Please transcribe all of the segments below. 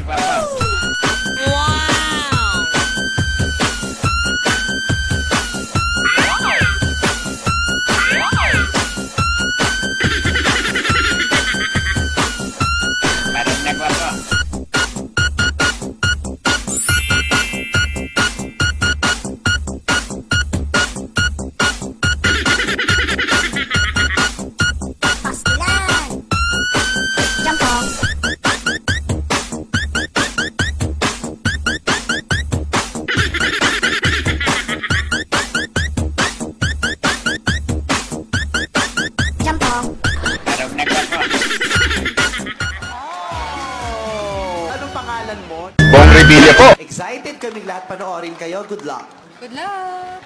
Bong Revilla po. Excited kaming lahat panoorin kayo. Good luck. Good luck.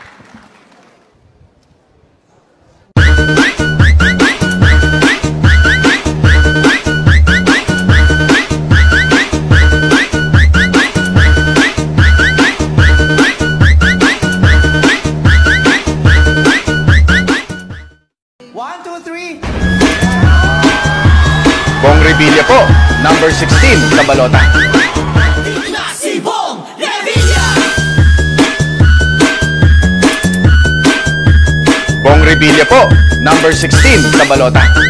One, two, three. Bong Revilla po. Number 16, Kabalota. Si Bong Revilla! Bong Revilla po. Number 16, Kabalota.